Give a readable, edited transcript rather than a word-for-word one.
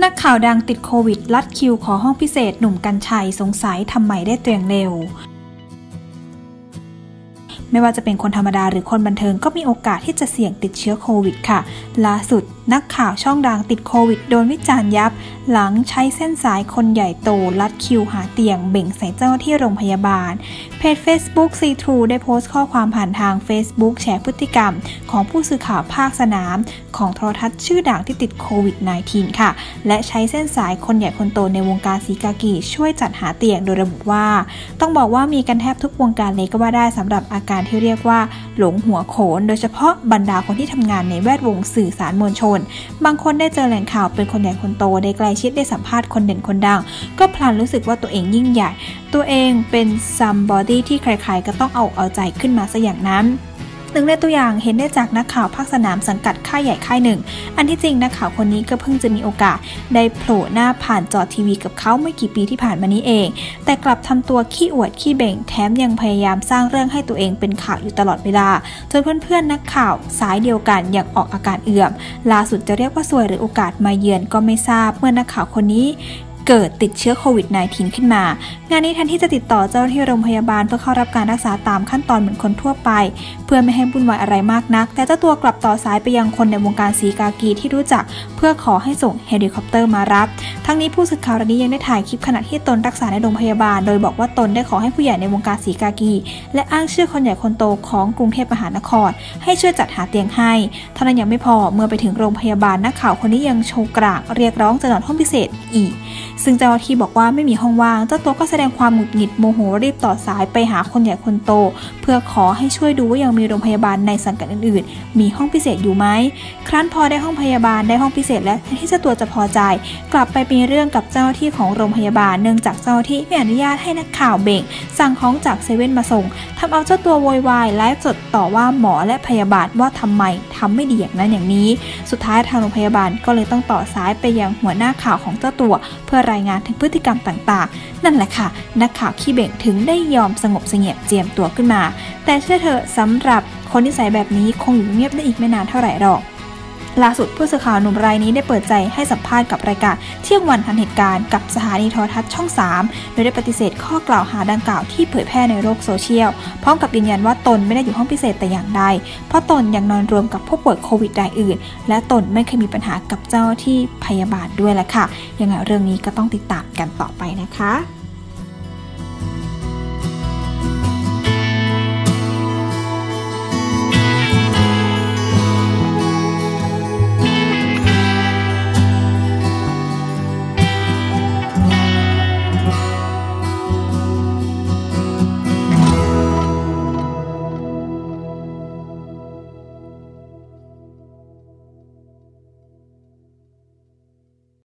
นักข่าวดังติดโควิดลัดคิวขอห้องพิเศษหนุ่มกรรชัยสงสัยทำไมได้เตียงเร็วไม่ว่าจะเป็นคนธรรมดาหรือคนบันเทิงก็มีโอกาสที่จะเสี่ยงติดเชื้อโควิดค่ะล่าสุดนักข่าวช่องดังติดโควิดโดนวิจารณ์ยับหลังใช้เส้นสายคนใหญ่โตลัดคิวหาเตียงเบ่งใส่เจ้าหน้าที่โรงพยาบาลเพจ Facebook See True ได้โพสต์ข้อความผ่านทาง Facebook แฉพฤติกรรมของผู้สื่อข่าวภาคสนามของโทรทัศน์ชื่อดังที่ติดโควิด -19 ค่ะและใช้เส้นสายคนใหญ่คนโตในวงการศรีกากีช่วยจัดหาเตียงโดยระบุว่าต้องบอกว่ามีกันแทบทุกวงการเลยก็ว่าได้สำหรับอาการที่เรียกว่าหลงหัวโขนโดยเฉพาะบรรดาคนที่ทำงานในแวดวงสื่อสารมวลชนบางคนได้เจอแหล่งข่าวเป็นคนใหญ่คนโตได้ใกล้ชิดได้สัมภาษณ์คนเด่นคนดังก็พลันรู้สึกว่าตัวเองยิ่งใหญ่ตัวเองเป็น somebody ที่ใครๆก็ต้องเอาใจขึ้นมาซะอย่างนั้นหนึ่งในตัวอย่างเห็นได้จากนักข่าวภาคสนามสังกัดค่ายใหญ่ค่ายหนึ่งอันที่จริงนักข่าวคนนี้ก็เพิ่งจะมีโอกาสได้โผล่หน้าผ่านจอทีวีกับเขาไม่กี่ปีที่ผ่านมานี้เองแต่กลับทำตัวขี้อวดขี้เบ่งแถมยังพยายามสร้างเรื่องให้ตัวเองเป็นข่าวอยู่ตลอดเวลาจนเพื่อนๆนักข่าวสายเดียวกันยังออกอาการเอื่อมล่าสุดจะเรียกว่าซวยหรือโอกาสมาเยือนก็ไม่ทราบเมื่อนักข่าวคนนี้เกิดติดเชื้อโควิด -19 ขึ้นมางานนี้แทนที่จะติดต่อเจ้าหน้าที่โรงพยาบาลเพื่อเข้ารับการรักษาตามขั้นตอนเหมือนคนทั่วไปเพื่อไม่ให้วุ่นวายอะไรมากนักแต่เจ้าตัวกลับต่อสายไปยังคนในวงการศรีกากีที่รู้จักเพื่อขอให้ส่งเฮลิคอปเตอร์มารับทั้งนี้ผู้สื่อข่าวรายนี้ยังได้ถ่ายคลิปขณะที่ตนรักษาในโรงพยาบาลโดยบอกว่าตนได้ขอให้ผู้ใหญ่ในวงการศรีกากีและอ้างชื่อคนใหญ่คนโตของกรุงเทพมหานครให้ช่วยจัดหาเตียงให้เท่านั้นยังไม่พอเมื่อไปถึงโรงพยาบาลนักข่าวคนนี้ยังโชว์กลางเรียกร้องจะนอนห้องพิเศษอีกซึ่งเจ้าหน้าที่บอกว่าไม่มีห้องว่างเจ้าตัวก็แสดงความหงุดหงิดโมโหรีบต่อสายไปหาคนใหญ่คนโตเพื่อขอให้ช่วยดูว่ายังมีโรงพยาบาลในสังกัดอื่นๆมีห้องพิเศษอยู่ไหมครั้นพอได้ห้องพยาบาลได้ห้องพิเศษและที่เจ้าตัวจะพอใจกลับไปมีเรื่องกับเจ้าหน้าที่ของโรงพยาบาลเนื่องจากเจ้าหน้าที่ไม่อนุญาตให้นักข่าวเบ่งสั่งของจากเซเว่นมาส่งทำเอาเจ้าตัวโวยวายไลฟ์สดต่อว่าหมอและพยาบาลว่าทำไมทำไม่ดีอย่างนั้นอย่างนี้สุดท้ายทางโรงพยาบาลก็เลยต้องต่อสายไปยังหัวหน้าข่าวของเจ้าตัวเพื่อรายงานถึงพฤติกรรมต่างๆนั่นแหละค่ะนักข่าวขี้เบ่งถึงได้ยอมสงบเสงี่ยมเจียมตัวขึ้นมาแต่เชื่อเถอะสำหรับคนนิสัยแบบนี้คงอยู่เงียบได้อีกไม่นานเท่าไหร่หรอกล่าสุดผู้สื่อข่าวหนุ่มรายนี้ได้เปิดใจให้สัมภาษณ์กับรายการเที่ยงวันทันเหตุการณ์กับสถานีโทรทัศน์ช่อง 3โดยได้ปฏิเสธข้อกล่าวหาดังกล่าวที่เผยแพร่ในโลกโซเชียลพร้อมกับยืนยันว่าตนไม่ได้อยู่ห้องพิเศษแต่อย่างใดเพราะตนยังนอนรวมกับผู้ป่วยโควิดรายอื่นและตนไม่เคยมีปัญหากับเจ้าที่พยาบาลด้วยแหละค่ะยังไงเรื่องนี้ก็ต้องติดตามกันต่อไปนะคะ